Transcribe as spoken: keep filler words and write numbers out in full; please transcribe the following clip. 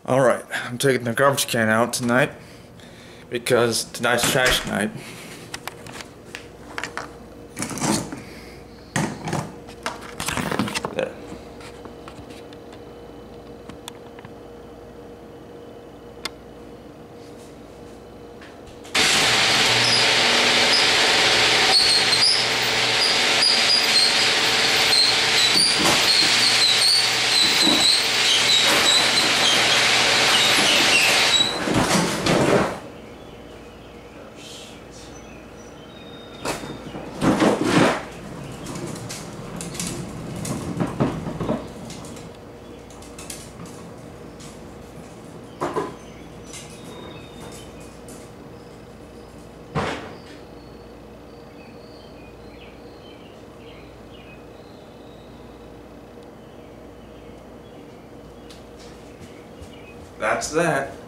Alright, I'm taking the garbage can out tonight because tonight's trash night. There. That's that.